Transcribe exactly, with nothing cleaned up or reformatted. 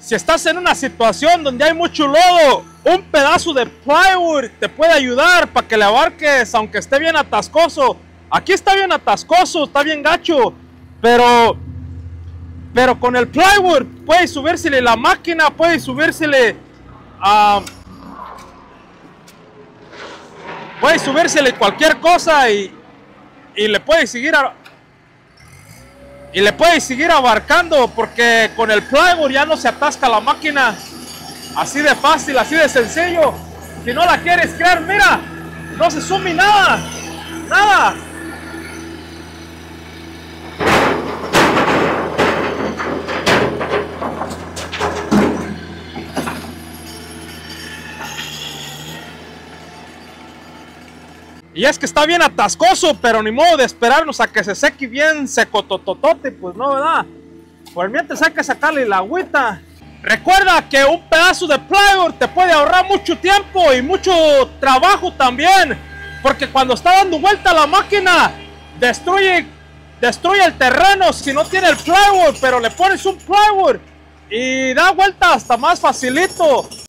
Si estás en una situación donde hay mucho lodo, un pedazo de plywood te puede ayudar para que le abarques, aunque esté bien atascoso. Aquí está bien atascoso, está bien gacho, pero, pero con el plywood puede subírsele la máquina, puede subírsele a... puede subírsele cualquier cosa y, y le puede seguir a, y le puede seguir abarcando, porque con el plywood ya no se atasca la máquina. Así de fácil, así de sencillo. Si no la quieres creer, mira, no se sube nada, nada. Y es que está bien atascoso, pero ni modo de esperarnos a que se seque bien seco tototote, pues no, ¿verdad? Por mientras hay que sacarle la agüita. Recuerda que un pedazo de plywood te puede ahorrar mucho tiempo y mucho trabajo también, porque cuando está dando vuelta la máquina, destruye, destruye el terreno si no tiene el plywood, pero le pones un plywood y da vuelta hasta más facilito.